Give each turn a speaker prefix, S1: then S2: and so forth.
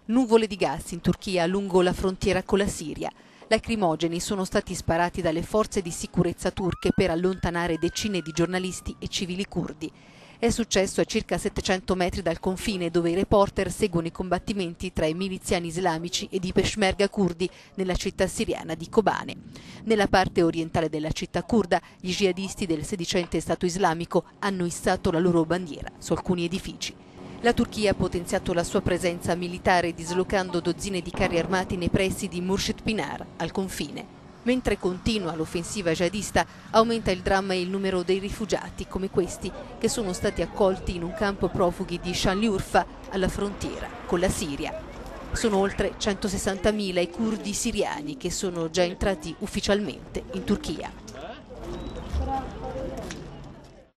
S1: Nuvole di gas in Turchia lungo la frontiera con la Siria. Lacrimogeni sono stati sparati dalle forze di sicurezza turche per allontanare decine di giornalisti e civili curdi. È successo a circa 700 metri dal confine, dove i reporter seguono i combattimenti tra i miliziani islamici ed i peshmerga curdi nella città siriana di Kobane. Nella parte orientale della città curda, gli jihadisti del sedicente Stato islamico hanno issato la loro bandiera su alcuni edifici. La Turchia ha potenziato la sua presenza militare dislocando dozzine di carri armati nei pressi di Murshid Pinar, al confine. Mentre continua l'offensiva jihadista, aumenta il dramma e il numero dei rifugiati come questi che sono stati accolti in un campo profughi di Şanlıurfa alla frontiera con la Siria. Sono oltre 160.000 i curdi siriani che sono già entrati ufficialmente in Turchia.